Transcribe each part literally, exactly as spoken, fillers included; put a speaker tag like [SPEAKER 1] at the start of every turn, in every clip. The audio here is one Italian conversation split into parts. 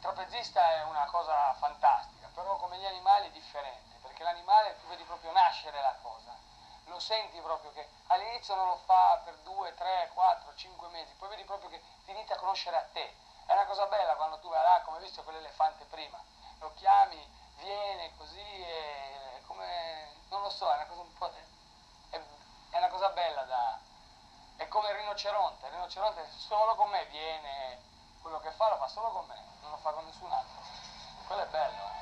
[SPEAKER 1] trapezista è una cosa fantastica, però come gli animali è differente, perché l'animale tu vedi proprio nascere la cosa, lo senti proprio che all'inizio non lo fa per due, tre, quattro, cinque mesi, poi vedi proprio che ti inizia a conoscere a te. È una cosa bella quando tu vai là, come hai visto quell'elefante prima, lo chiami, viene così e come, non lo so, è una cosa un po', è, è una cosa bella da, è come il rinoceronte, il rinoceronte solo con me viene, quello che fa lo fa solo con me, non lo fa con nessun altro, quello è bello. Eh.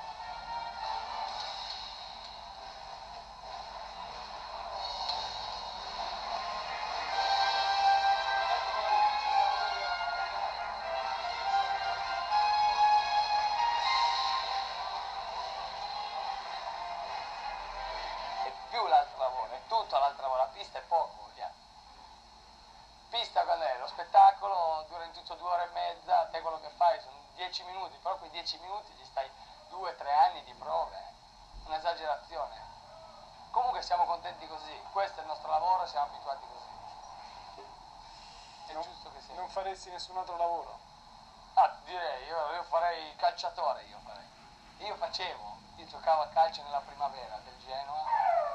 [SPEAKER 1] Più l'altro lavoro, è tutto l'altro lavoro, la pista è poco, vogliamo. Pista quando è? Lo spettacolo dura in tutto due ore e mezza, te quello che fai sono dieci minuti, però quei dieci minuti ci stai due, tre anni di prove, un'esagerazione. Comunque siamo contenti così, questo è il nostro lavoro, siamo abituati così. È
[SPEAKER 2] non,
[SPEAKER 1] giusto che sia.
[SPEAKER 2] Non faresti nessun altro lavoro?
[SPEAKER 1] Ah, direi, io, io farei calciatore, io farei. Io facevo, io giocavo a calcio nella primavera del Genoa.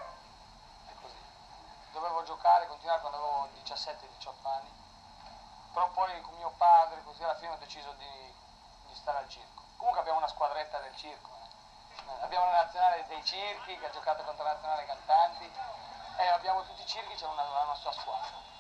[SPEAKER 1] Dovevo giocare, continuare quando avevo diciassette diciotto anni, però poi con mio padre così alla fine ho deciso di, di stare al circo. Comunque abbiamo una squadretta del circo, eh. Abbiamo la nazionale dei circhi che ha giocato contro la nazionale cantanti e abbiamo tutti i circhi, c'è una, una nostra squadra.